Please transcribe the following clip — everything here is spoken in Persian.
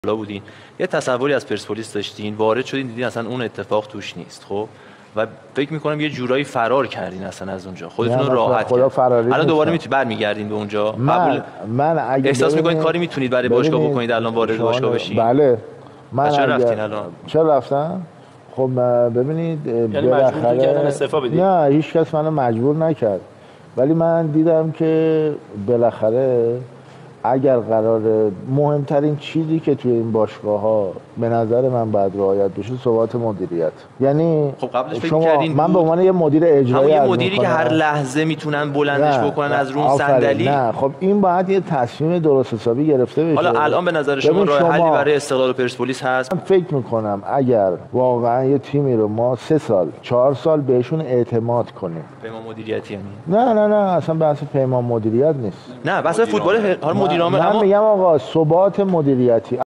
بالا بودین، یه تصوری از پرسپولیس داشتین، وارد شدین دیدین اصلا اون اتفاق توش نیست. خب و فکر می‌کنم یه جورایی فرار کردین اصلا از اونجا، خودتون رو راحت کردین. الان دوباره برمیگردین به اونجا؟ من اگه احساس می‌کنید کاری میتونید برای باشگاه بکنید الان وارد باشگاه بشین؟ بله. من چرا رفتین الان؟ چرا رفتم؟ خب ببینید یعنی مجبور کردن استعفا بدید؟ نه، هیچ کس منو مجبور نکرد، ولی من دیدم که بالاخره اگر قراره مهمترین چیزی که توی این باشگاه‌ها به نظر من باید رعایت بشه ثبات مدیریت. یعنی خب قبلش فکر شما کردین من به عنوان یه مدیر اجرایی یه مدیری که هر لحظه میتونن بلندش بکنن از رو صندلی؟ نه خب این باید یه تصمیم درست حسابی گرفته بشه. حالا الان به نظر شما راه حلی برای استقلال پرسپولیس هست؟ من فکر میکنم اگر واقعا یه تیمی رو ما 3 سال 4 سال بهشون اعتماد کنیم. پیمان مدیریتی یعنی؟ نه اصلا بحث پیمان مدیریت نیست. نه بحث فوتبال مدیران. من میگم آقا ثبات مدیریتی.